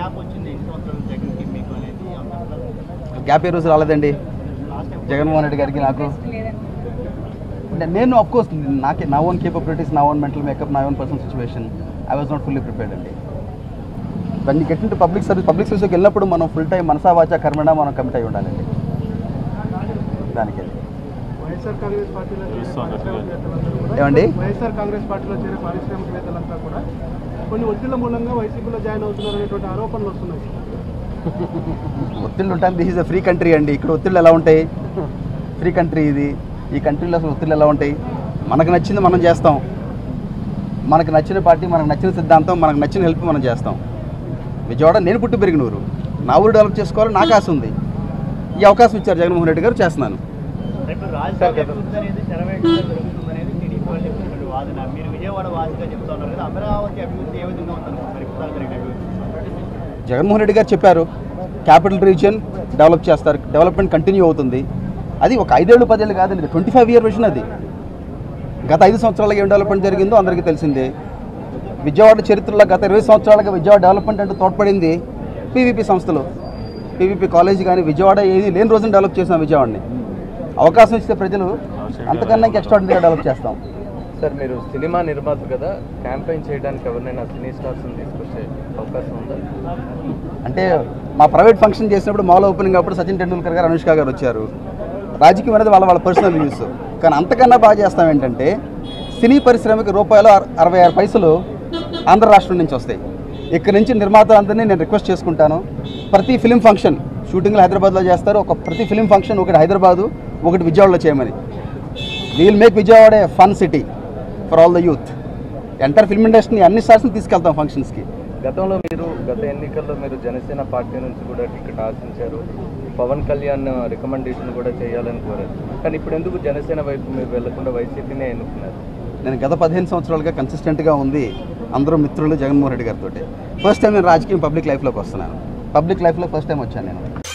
Gap ఏ రోజు రాలేదండి జగన్మోహన్ రెడ్డి గారికి నాకు. నేను అఫ్కోర్స్ నాకే నా ఓన్ కేపబిలిటీస్, నా ఓన్ మెంటల్ మేకప్, నా own personal situation, I was not fully prepared అండి. when you get into public సర్వీస్కి వెళ్ళినప్పుడు మనం ఫుల్ టైం మనసా వాచా కర్మణ మనం కమిట్ అయి ఉండాలండి దానికి. వైఎస్ఆర్ కాంగ్రెస్ పార్టీలో ఏమండి వైఎస్ఆర్ కాంగ్రెస్ పార్టీలో చేరే పారిశ్రామికవేత్తలంతా కూడా కొన్ని ఒత్తిళ్ల మూలంగా వైసీపీలో జాయిన్ అవుతున్నారు అనేటువంటి ఆరోపణలు వస్తున్నాయి. ఒత్తిళ్ళు ఉంటాయి. This is a free country అండి. ఇక్కడ ఒత్తిళ్ళు ఎలా ఉంటాయి? ఫ్రీ కంట్రీ ఇది. ఈ కంట్రీలో అసలు ఒత్తిళ్ళు ఎలా ఉంటాయి? మనకు నచ్చింది మనం చేస్తాం, మనకు నచ్చిన పార్టీ, మనకు నచ్చిన సిద్ధాంతం, మనకు నచ్చిన హెల్ప్ మనం చేస్తాం. విజయవాడ నేను పుట్టి పెరిగిన ఊరు, నా ఊరు డెవలప్ చేసుకోవాలి నాకు ఆశ ఉంది. ఈ అవకాశం ఇచ్చారు జగన్మోహన్ రెడ్డి గారు, చేస్తున్నాను. జగన్మోహన్ రెడ్డి గారు చెప్పారు క్యాపిటల్ రీజియన్ డెవలప్ చేస్తారు, డెవలప్మెంట్ కంటిన్యూ అవుతుంది. అది ఒక 5 ఏళ్ళు 10 ఏళ్ళు కాదండి, 25 year విజన్ అది. గత 5 సంవత్సరాలుగా ఏం డెవలప్మెంట్ జరిగిందో అందరికీ తెలిసిందే. విజయవాడ చరిత్రలో గత 20 సంవత్సరాలుగా విజయవాడ డెవలప్మెంట్ అంటే తోడ్పడింది పీవీపీ సంస్థలు. పీవీపీ కాలేజ్ కానీ విజయవాడ ఏది లేని రోజున డెవలప్ చేసాం విజయవాడని. అవకాశం ఇస్తే ప్రజలు అంతకన్నా ఇంకా ఎక్స్ట్రాడినరీగా డెవలప్ చేస్తాం. సార్ మీరు సినిమా నిర్మాత కదా, క్యాంపెయిన్ చేయడానికి ఎవరినైనా సినీ స్టార్స్ని తీసుకొచ్చే అవకాశం ఉందా? అంటే మా ప్రైవేట్ ఫంక్షన్ చేసినప్పుడు మాల్ ఓపెనింగ్ అప్పుడు సచిన్ టెండూల్కర్ గారు, అనుష్క గారు వచ్చారు. రాజకీయం అనేది వాళ్ళ పర్సనల్ వ్యూస్. కానీ అంతకన్నా బాగా చేస్తాం ఏంటంటే సినీ పరిశ్రమకి రూపాయలు 66 పైసలు ఆంధ్ర రాష్ట్రం నుంచి వస్తాయి. ఇక్కడ నుంచి నిర్మాతలందరినీ నేను రిక్వెస్ట్ చేసుకుంటాను, ప్రతి ఫిలిం ఫంక్షన్ షూటింగ్లు హైదరాబాద్లో చేస్తారు, ప్రతి ఫిలిం ఫంక్షన్ ఒకటి హైదరాబాదు ఒకటి విజయవాడలో చేయమని. We'll make Vijayawada a fun city for all the youth. Entire film ఇండస్ట్రీని అన్ని స్టార్స్ని తీసుకెళ్తాం ఫంక్షన్స్కి. గతంలో గత ఎన్నికల్లో మీరు జనసేన పార్టీ నుంచి కూడా టికెట్ ఆశించారు, పవన్ కళ్యాణ్ రికమెండేషన్ కూడా చేయాలని కోరారు. కానీ ఇప్పుడు ఎందుకు జనసేన వైపు మీరు వెళ్లకుండా వైసీపీనే ఎన్నుకున్నారు? నేను గత 15 సంవత్సరాలుగా కన్సిస్టెంట్గా ఉంది అందరూ మిత్రులు జగన్మోహన్ రెడ్డి గారితో. ఫస్ట్ టైం నేను రాజకీయం పబ్లిక్ లైఫ్లోకి వస్తున్నాను. పబ్లిక్ లైఫ్లో ఫస్ట్ టైం వచ్చాను నేను.